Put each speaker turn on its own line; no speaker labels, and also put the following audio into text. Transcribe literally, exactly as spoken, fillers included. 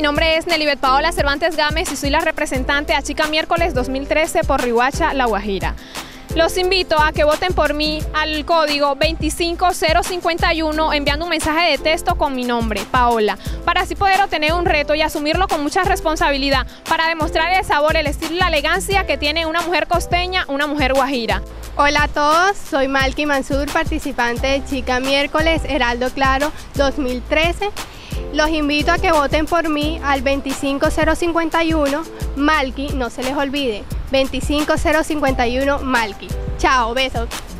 nombre es Nelibet Paola Cervantes Gámez y soy la representante a Chica Miércoles dos mil trece por Riohacha, La Guajira. Los invito a que voten por mí al código veinticinco cero cincuenta y uno enviando un mensaje de texto con mi nombre, Paola, para así poder obtener un reto y asumirlo con mucha responsabilidad para demostrar el sabor, el estilo y la elegancia que tiene una mujer costeña, una mujer guajira.
Hola a todos, soy Malky Mansur, participante de Chica Miércoles Heraldo Claro dos mil trece. Los invito a que voten por mí al veinticinco cero cincuenta y uno, Malky, no se les olvide, veinticinco cero cincuenta y uno Malky. Chao, besos.